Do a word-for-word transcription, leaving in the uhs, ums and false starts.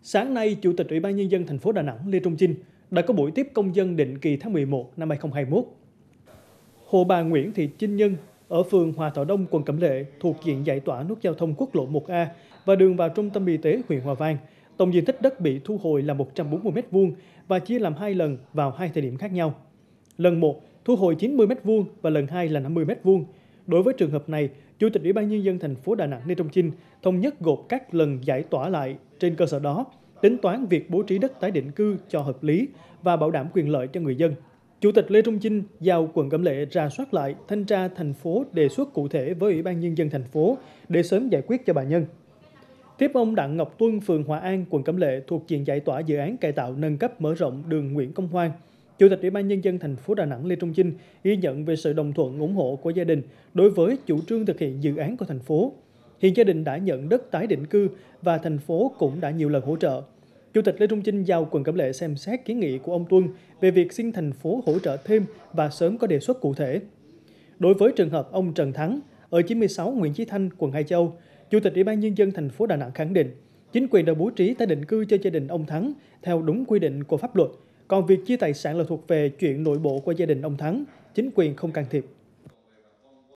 Sáng nay, Chủ tịch Ủy ban Nhân dân thành phố Đà Nẵng Lê Trung Chinh đã có buổi tiếp công dân định kỳ tháng mười một năm hai nghìn không trăm hai mươi mốt. Hồ bà Nguyễn Thị Chinh Nhân ở phường Hòa Thọ Đông, quận Cẩm Lệ thuộc diện giải tỏa nút giao thông quốc lộ một A và đường vào trung tâm y tế huyện Hòa Vang. Tổng diện tích đất bị thu hồi là một trăm bốn mươi mét vuông và chia làm hai lần vào hai thời điểm khác nhau. Lần một thu hồi chín mươi mét vuông và lần hai là năm mươi mét vuông. Đối với trường hợp này, Chủ tịch Ủy ban Nhân dân thành phố Đà Nẵng Lê Trung Chinh thống nhất gộp các lần giải tỏa lại. Trên cơ sở đó, tính toán việc bố trí đất tái định cư cho hợp lý và bảo đảm quyền lợi cho người dân. Chủ tịch Lê Trung Chinh giao quận Cẩm Lệ rà soát lại, thanh tra thành phố đề xuất cụ thể với Ủy ban Nhân dân thành phố để sớm giải quyết cho bà Nhân. Tiếp ông Đặng Ngọc Tuân, phường Hòa An, quận Cẩm Lệ thuộc diện giải tỏa dự án cải tạo nâng cấp mở rộng đường Nguyễn Công Hoan, Chủ tịch Ủy ban Nhân dân thành phố Đà Nẵng Lê Trung Chinh ghi nhận về sự đồng thuận ủng hộ của gia đình đối với chủ trương thực hiện dự án của thành phố. Hiện gia đình đã nhận đất tái định cư và thành phố cũng đã nhiều lần hỗ trợ. Chủ tịch Lê Trung Chinh giao quận Cẩm Lệ xem xét kiến nghị của ông Tuân về việc xin thành phố hỗ trợ thêm và sớm có đề xuất cụ thể. Đối với trường hợp ông Trần Thắng ở chín mươi sáu Nguyễn Chí Thanh, quận Hải Châu, Chủ tịch Ủy ban Nhân dân thành phố Đà Nẵng khẳng định chính quyền đã bố trí tái định cư cho gia đình ông Thắng theo đúng quy định của pháp luật. Còn việc chia tài sản là thuộc về chuyện nội bộ của gia đình ông Thắng, chính quyền không can thiệp.